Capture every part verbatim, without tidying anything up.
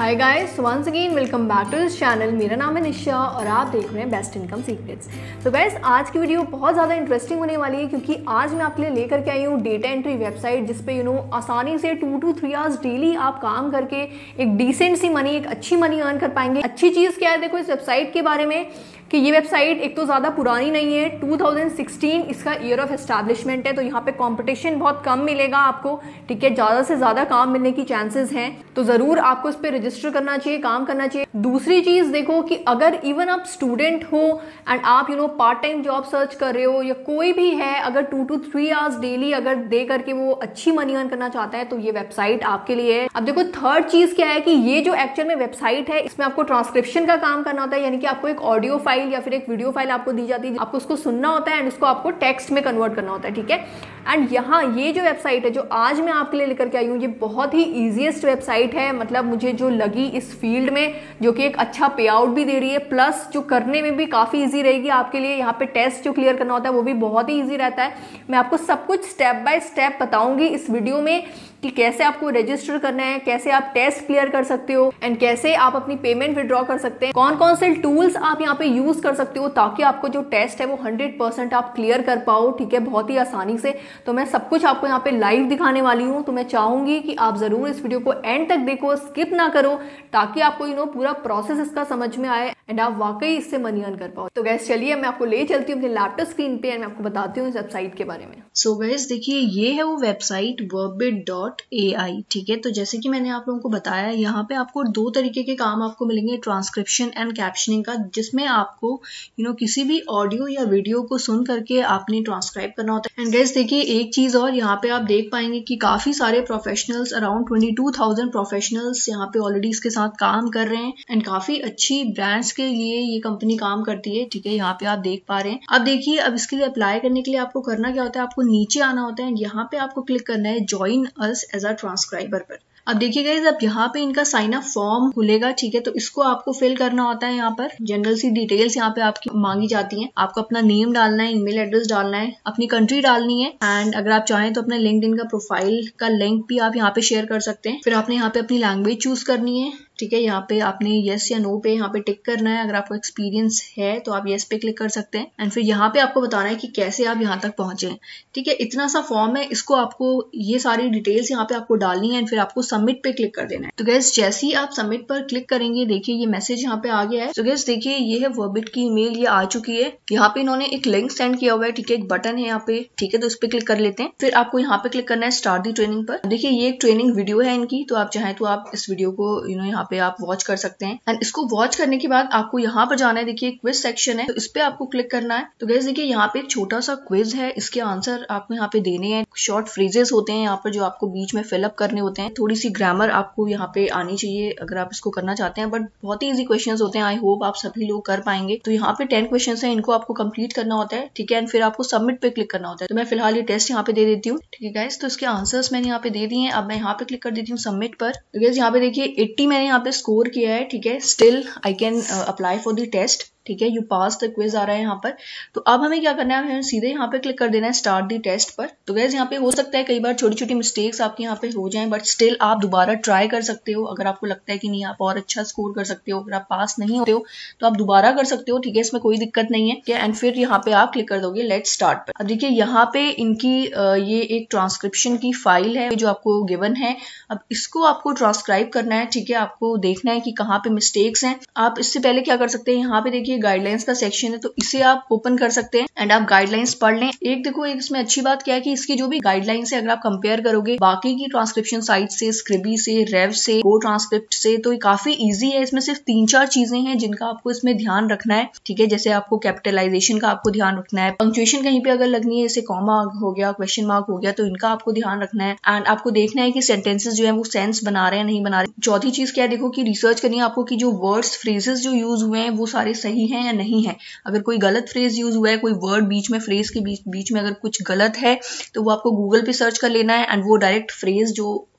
Hi guys, once again welcome back to this channel. मेरा नाम है निशा और आप देख रहे हैं बेस्ट इनकम सीक्रेट्स। तो गाइस, आज की वीडियो बहुत ज़्यादा इंटरेस्टिंग होने वाली है क्योंकि आज मैं आपके लिए लेकर के आई हूँ डेटा एंट्री वेबसाइट, जिस पे यू नो आसानी से two two three hours daily आप काम करके एक डिसेंट सी मनी, एक अच्छी मनी अर्न कर पाएंगे। अच्छी चीज़ क्या है, देखो इस वेबसाइट के बारे में कि ये वेबसाइट एक तो ज़्यादा पुरानी नहीं है, टू थाउजेंड सिक्सटीन इसका ईयर ऑफ एस्टैब्लिशमेंट है, तो यहाँ पे कंपटीशन बहुत कम मिलेगा आपको। ठीक है, ज़्यादा से ज़्यादा काम मिलने की चांसेस हैं, तो ज़रूर आपको इस पर रजिस्टर करना चाहिए, काम करना चाहिए। दूसरी चीज़ देखो कि अगर इवन आप स्टूडेंट हो एंड आप you know part time job search कर रहे हो या कोई भी है, अगर two two three hours daily अगर दे करके वो अच्छी मनी अर्न करना चाहता है तो ये वेबसाइट आपके लिए है। अब देखो थर्ड चीज़ क्या है कि ये जो एक्चुअल में वेबसाइट है, इसमें आपको ट्रांसक्रिप्शन का काम करना होता है, यानी कि आपको एक ऑडियो फाइल या फिर एक वीडियो फाइल आपको दी जाती है, आपको उसको सुनना होता है एंड उसको आपको टेक्स्ट में कन्वर्ट करना होता है। ठीक है, एंड यहाँ ये जो वेबसाइट है जो आज मैं आपके लिए लेकर के आई हूँ, ये बहुत ही ईजीएस्ट वेबसाइट है, मतलब मुझे जो लगी इस फील्ड में, जो कि एक अच्छा पे आउट भी दे रही है, प्लस जो करने में भी काफ़ी ईजी रहेगी आपके लिए। यहाँ पे टेस्ट जो क्लियर करना होता है वो भी बहुत ही ईजी रहता है। मैं आपको सब कुछ स्टेप बाय स्टेप बताऊंगी इस वीडियो में कि कैसे आपको रजिस्टर करना है, कैसे आप टेस्ट क्लियर कर सकते हो एंड कैसे आप अपनी पेमेंट विड्रॉ कर सकते हैं, कौन कौन से टूल्स आप यहाँ पे यूज कर सकते हो ताकि आपको जो टेस्ट है वो हंड्रेड परसेंट आप क्लियर कर पाओ। ठीक है, बहुत ही आसानी से। तो मैं सब कुछ आपको यहाँ पे लाइव दिखाने वाली हूँ, तो मैं चाहूंगी कि आप जरूर इस वीडियो को एंड तक देखो, स्किप ना करो, ताकि आपको यू नो पूरा प्रोसेस इसका समझ में आए एंड आप वाकई इससे मनी अर्न कर पाओ। तो गैस चलिए मैं आपको ले चलती हूँ अपने लैपटॉप स्क्रीन पे एंड मैं आपको बताती हूँ इस वेबसाइट के बारे में। सो गैस देखिए, ये है वो वेबसाइट वर्बिट डॉट ए आई। ठीक है, तो जैसे कि मैंने आप लोगों को बताया, यहाँ पे आपको दो तरीके के काम आपको मिलेंगे, ट्रांसक्रिप्शन एंड कैप्शनिंग का, जिसमें आपको यू नो किसी भी ऑडियो या वीडियो को सुन करके आपने ट्रांसक्राइब करना होता है। एंड गैस देखिए एक चीज और, यहाँ पे आप देख पाएंगे कि काफी सारे professionals, around twenty two thousand professionals यहाँ पे ऑलरेडी इसके साथ काम कर रहे हैं एंड काफी अच्छी ब्रांड्स के लिए ये कंपनी काम करती है। ठीक है, यहाँ पे आप देख पा रहे हैं। अब देखिए, अब इसके लिए अप्लाई करने के लिए आपको करना क्या होता है, आपको नीचे आना होता है, यहाँ पे आपको क्लिक करना है join us as a transcriber पर। अब देखिए गाइस, अब यहाँ पे इनका साइन अप फॉर्म खुलेगा। ठीक है, तो इसको आपको फिल करना होता है। यहाँ पर जनरल सी डिटेल्स यहाँ पे आपकी मांगी जाती हैं। आपको अपना नेम डालना है, ईमेल एड्रेस डालना है, अपनी कंट्री डालनी है एंड अगर आप चाहें तो अपने लिंक्डइन का प्रोफाइल का लिंक भी आप यहाँ पे शेयर कर सकते हैं। फिर आपने यहाँ पे अपनी लैंग्वेज चूज करनी है। ठीक है, यहाँ पे आपने येस या नो पे यहाँ पे टिक करना है। अगर आपको एक्सपीरियंस है तो आप येस पे क्लिक कर सकते हैं एंड फिर यहाँ पे आपको बताना है कि कैसे आप यहाँ तक पहुंचे हैं। ठीक है, इतना सा फॉर्म है, इसको आपको ये सारी डिटेल्स यहाँ पे आपको डालनी है एंड फिर आपको सबमिट पे क्लिक कर देना है। तो गैस जैसे ही आप सबमिट पर क्लिक करेंगे, देखिए ये मैसेज यहाँ पे आ गया है। तो गैस देखिए, ये है वर्बिट की ईमेल, ये आ चुकी है। यहाँ पे इन्होंने एक लिंक सेंड किया हुआ है। ठीक है, एक बटन है यहाँ पे। ठीक है, तो इस पे क्लिक कर लेते हैं। फिर आपको यहाँ पे क्लिक करना है स्टार्ट दी ट्रेनिंग पर। देखिए ये एक ट्रेनिंग वीडियो है इनकी, तो आप चाहें तो आप इस वीडियो को यू नो यहाँ पे आप वॉच कर सकते हैं एंड इसको वॉच करने के बाद आपको यहाँ पर जाना है। देखिए क्विज सेक्शन है, तो इस पे आपको क्लिक करना है। तो गैस देखिए, यहाँ पे एक छोटा सा क्विज है, इसके आंसर आपको यहाँ पे देने हैं। शॉर्ट फ्रेजेस होते हैं यहाँ पर जो आपको बीच में फिलअप करने होते हैं। थोड़ी सी ग्रामर आपको यहाँ पे आनी चाहिए अगर आप इसको करना चाहते हैं, बट बहुत ही इजी क्वेश्चंस होते हैं। आई होप आप सभी लोग कर पाएंगे। तो यहाँ पे टेन क्वेश्चंस हैं, इनको आपको कंप्लीट करना होता है। ठीक है, एंड फिर आपको सबमिट पे क्लिक करना होता है। तो मैं फिलहाल ये टेस्ट यहाँ पे दे देती हूँ। ठीक है गाइस, तो इसके आंसर्स मैंने यहाँ पे दे दिए हैं। अब मैं यहाँ पे क्लिक कर देती हूँ सबमिट पर। तो गाइस यहाँ पे देखिए एट्टी मैंने यहाँ पे स्कोर किया है। ठीक है, still I can apply for the test. ठीक है, यू पास द क्विज आ रहा है यहाँ पर। तो अब हमें क्या करना है, हमें सीधे यहाँ पे क्लिक कर देना है स्टार्ट दी टेस्ट पर। तो गैस यहाँ पे हो सकता है कई बार छोटी छोटी मिस्टेक्स आपके यहाँ पे हो जाएं, बट स्टिल आप दोबारा ट्राई कर सकते हो। अगर आपको लगता है कि नहीं आप और अच्छा स्कोर कर सकते हो, अगर आप पास नहीं होते हो तो आप दोबारा कर सकते हो। ठीक है, इसमें कोई दिक्कत नहीं है। एंड फिर यहाँ पे आप क्लिक कर दोगे लेट स्टार्ट पर। अब देखिए यहाँ पे इनकी ये एक ट्रांसक्रिप्शन की फाइल है जो आपको गिवन है। अब इसको आपको ट्रांसक्राइब करना है। ठीक है, आपको देखना है कि कहाँ पे मिस्टेक्स हैं। आप इससे पहले क्या कर सकते हैं, यहाँ पे देखिए गाइडलाइंस का सेक्शन है, तो इसे आप ओपन कर सकते हैं एंड आप गाइडलाइंस पढ़ लें। एक देखो, एक इसमें अच्छी बात क्या है कि इसकी जो भी गाइडलाइंस है, अगर आप कंपेयर करोगे बाकी की ट्रांसक्रिप्शन साइट से, स्क्रिबी से, रेव से, गो ट्रांसक्रिप्ट से, तो ये काफी इजी है। इसमें सिर्फ तीन चार चीजें हैं जिनका आपको इसमें ध्यान रखना है। ठीक है, जैसे आपको कैपिटलाइजेशन का आपको ध्यान रखना है, पंक्चुएशन कहीं पे अगर लगनी है, जैसे कॉमा हो गया, क्वेश्चन मार्क हो गया, तो इनका आपको ध्यान रखना है एंड आपको देखना है कि सेंटेंसेस जो है वो सेंस बना रहे हैं नहीं बना रहे। चौथी चीज क्या है, देखो कि रिसर्च करनी है आपको कि जो वर्ड्स फ्रेजेस जो यूज हुए हैं वो सारे सही हैं या नहीं है। अगर कोई गलत फ्रेज यूज हुआ है, कोई वर्ड बीच में, फ्रेज के बीच बीच में अगर कुछ गलत है, तो वो आपको गूगल पे सर्च कर लेना है एंड वो डायरेक्ट फ्रेज जो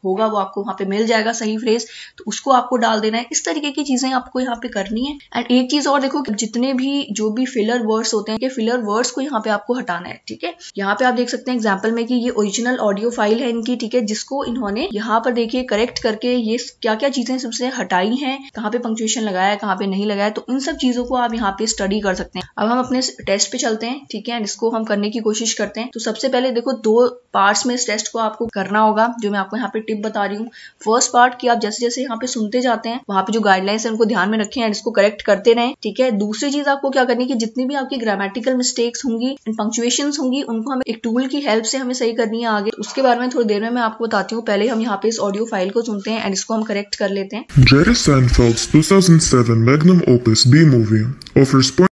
होगा वो आपको वहाँ पे मिल जाएगा सही फ्रेज, तो उसको आपको डाल देना है। इस तरीके की चीजें आपको यहाँ पे करनी है। एंड एक चीज और देखो, जितने भी जो भी फिलर वर्ड्स होते हैं कि फिलर वर्ड्स को यहाँ पे आपको हटाना है, ठीक है। यहाँ पे आप देख सकते हैं एग्जाम्पल में कि ये ओरिजिनल ऑडियो फाइल है इनकी, ठीक है, जिसको इन्होंने यहाँ पर देखिए करेक्ट करके ये क्या क्या चीजें सबसे हटाई हैं, कहाँ पे पंक्चुएशन लगाया है, कहाँ पे नहीं लगाया, तो इन सब चीजों को आप यहाँ पे स्टडी कर सकते हैं। अब हम अपने टेस्ट पे चलते हैं, ठीक है, इसको हम करने की कोशिश करते हैं। तो सबसे पहले देखो दो पार्ट्स में इस टेस्ट को आपको करना होगा, जो मैं आपको यहाँ पे टिप बता रही हूँ। फर्स्ट पार्ट कि आप जैसे जैसे यहाँ पे सुनते जाते हैं वहां पे जो गाइडलाइंस है उनको ध्यान में रखें एंड इसको करेक्ट करते रहें, ठीक है। दूसरी चीज आपको क्या करनी है कि जितनी भी आपकी ग्रामेटिकल मिस्टेक्स होंगी एंड पंक्चुएशंस होंगी उनको हमें एक टूल की हेल्प से हमें सही करनी है आगे। उसके बारे में थोड़ी देर में मैं आपको बताती हूँ। पहले हम यहाँ पे इस ऑडियो फाइल को सुनते हैं एंड इसको हम करेक्ट कर लेते हैं। Jerry Seinfeld's two thousand seven magnum opus B-movie offers point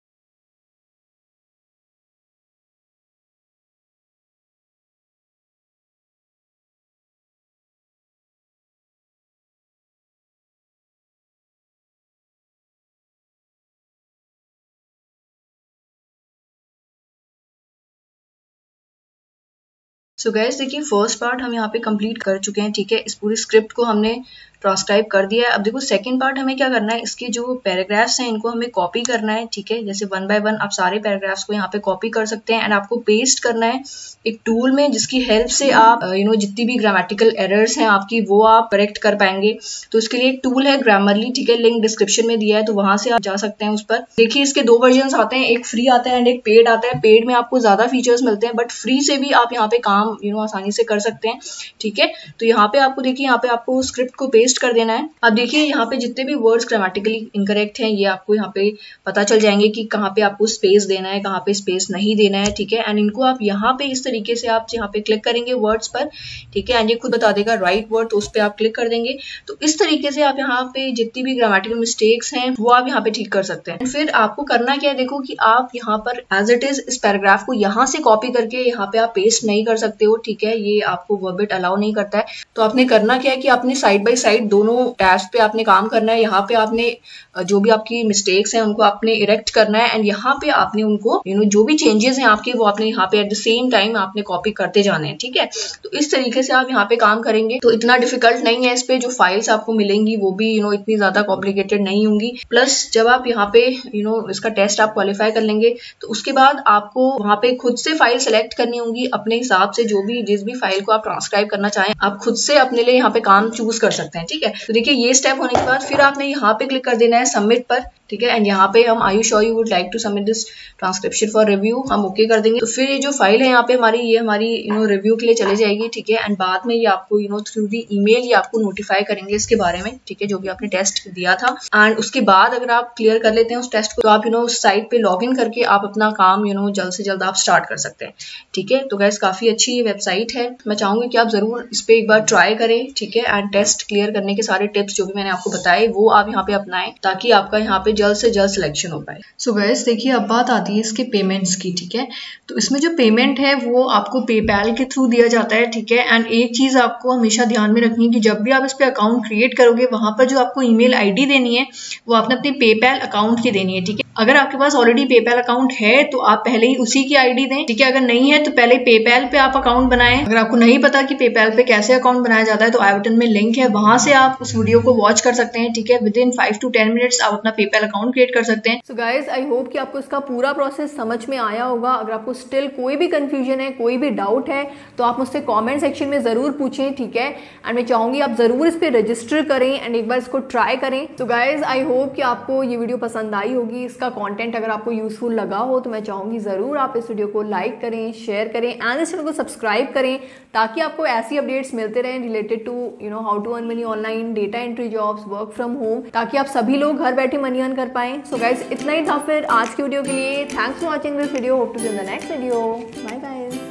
so guys देखिए फर्स्ट पार्ट हम यहाँ पे कंप्लीट कर चुके हैं, ठीक है। इस पूरी स्क्रिप्ट को हमने ट्रांसक्राइब कर दिया है। अब देखो सेकंड पार्ट हमें क्या करना है, इसके जो पैराग्राफ्स हैं इनको हमें कॉपी करना है, ठीक है। जैसे वन बाय वन आप सारे पैराग्राफ्स को यहाँ पे कॉपी कर सकते हैं एंड आपको पेस्ट करना है एक टूल में, जिसकी हेल्प से आप यू नो जितनी भी ग्रामेटिकल एरर्स हैं आपकी वो आप करेक्ट कर पाएंगे। तो इसके लिए एक टूल है ग्रामरली, ठीक है, लिंक डिस्क्रिप्शन में दिया है, तो वहां से आप जा सकते हैं उस पर। देखिए इसके दो वर्जन आते हैं, एक फ्री आता है एंड एक पेड आता है। पेड में आपको ज्यादा फीचर्स मिलते हैं बट फ्री से भी आप यहाँ पे काम यू नो आसानी से कर सकते हैं, ठीक है। तो यहाँ पे आपको देखिए यहाँ पे आपको स्क्रिप्ट को पेस्ट कर देना है। अब देखिए यहाँ पे जितने भी वर्ड्स ग्रामेटिकली इनकरेक्ट हैं ये आपको यहाँ पे पता चल जाएंगे कि कहाँ पे आपको स्पेस देना है, कहाँ पे स्पेस नहीं देना है, ठीक है। एंड इनको आप यहाँ पे इस तरीके से आप यहाँ पे क्लिक करेंगे वर्ड्स पर, ठीक है, एंड ये खुद बता देगा राइट वर्ड, तो उस पर आप क्लिक कर देंगे। तो इस तरीके से आप यहाँ पे जितनी भी ग्रामेटिकल मिस्टेक्स हैं वो आप यहाँ पे ठीक कर सकते हैं। फिर आपको करना क्या है, देखो कि आप यहाँ पर एज इट इज इस पैराग्राफ को यहाँ से कॉपी करके यहाँ पे आप पेस्ट नहीं कर सकते हो, ठीक है, ये आपको वर्बिट अलाउ नहीं करता है। तो आपने करना क्या है कि आपने साइड बाय साइड दोनों टैब्स पे आपने काम करना है। यहाँ पे आपने जो भी आपकी मिस्टेक्स हैं उनको आपने इरेक्ट करना है एंड यहाँ पे आपने उनको यू नो जो भी चेंजेस हैं आपके वो आपने यहाँ पे एट द सेम टाइम आपने कॉपी करते जाने हैं, ठीक है। तो इस तरीके से आप यहाँ पे काम करेंगे तो इतना डिफिकल्ट नहीं है। इस पे जो फाइल्स आपको मिलेंगी वो भी यू नो इतनी ज्यादा कॉम्प्लिकेटेड नहीं होंगी। प्लस जब आप यहाँ पे यू नो इसका टेस्ट आप क्वालिफाई कर लेंगे तो उसके बाद आपको वहाँ पे खुद से फाइल सेलेक्ट करनी होंगी अपने हिसाब से, जो भी जिस भी फाइल को आप ट्रांसक्राइब करना चाहें आप खुद से अपने लिए यहाँ पे काम चूज कर सकते हैं, ठीक है। तो देखिए ये स्टेप होने के बाद फिर आपने यहाँ पे क्लिक कर देना है सबमिट पर, ठीक है। एंड यहाँ पे हम are you sure you would like to submit this transcription for review, हम ओके okay कर देंगे। तो फिर ये जो फाइल है यहाँ पे हमारी ये हमारी यू नो रिव्यू के लिए चली जाएगी, ठीक है। एंड बाद में ये आपको you know through the email ये आपको नोटिफाई करेंगे इसके बारे में, ठीक है, जो भी आपने टेस्ट दिया था। एंड उसके बाद अगर आप क्लियर कर लेते हैं उस टेस्ट को तो आप यू नो उस साइट पे लॉग इन करके आप अपना काम यू नो जल्द से जल्द आप स्टार्ट कर सकते हैं, ठीक है। तो गाइस काफी अच्छी ये वेबसाइट है, मैं चाहूंगी कि आप जरूर इस पे एक बार ट्राई करें, ठीक है। एंड टेस्ट क्लियर करने के सारे टिप्स जो भी मैंने आपको बताए वो आप यहाँ पे अपनाएं ताकि आपका यहाँ पे जल्द से जल्द सिलेक्शन हो पाए। सो गाइस देखिए अब बात आती है इसके पेमेंट्स की, ठीक है। तो इसमें जो पेमेंट है वो आपको पेपैल के थ्रू दिया जाता है, ठीक है। एंड एक चीज आपको हमेशा ध्यान में रखनी है कि जब भी आप इस पे अकाउंट क्रिएट करोगे वहां पर जो आपको ईमेल आईडी देनी है वो आपने अपनी पेपैल अकाउंट की देनी है, ठीक है। अगर आपके पास ऑलरेडी पेपैल अकाउंट है तो आप पहले ही उसी की आईडी दें, ठीक है। अगर नहीं है तो पहले पेपैल पे आप अकाउंट बनाएं। अगर आपको नहीं पता कि पेपैल पे कैसे अकाउंट बनाया जाता है तो आई बटन में लिंक है, वहां से आप उस वीडियो को वॉच कर सकते हैं, ठीक है। Within five to ten minutes आप अपना पेपैल अकाउंट क्रिएट कर सकते हैं। सो गाइज आई होप कि आपको इसका पूरा प्रोसेस समझ में आया होगा। अगर आपको स्टिल कोई भी कंफ्यूजन है, कोई भी डाउट है तो आप मुझसे कॉमेंट सेक्शन में जरूर पूछें, ठीक है। एंड मैं चाहूंगी आप जरूर इस पर रजिस्टर करें एंड एक बार इसको ट्राई करें। तो गाइज आई होप कि आपको ये वीडियो पसंद आई होगी। इसका कॉन्टेंट अगर आपको यूजफुल लगा हो तो मैं चाहूंगी जरूर आप इस वीडियो को लाइक करें, शेयर करें एंड इस चैनल को सब्सक्राइब करें ताकि आपको ऐसी अपडेट्स मिलते रहें related to you know how to earn money online, data entry jobs, work from home, ताकि आप सभी लोग घर बैठे मनी अर्न कर पाएं। सो गाइज इतना ही था फिर आज की वीडियो के लिए। Thanks for watching this video, hope to see in the next video. Bye bye.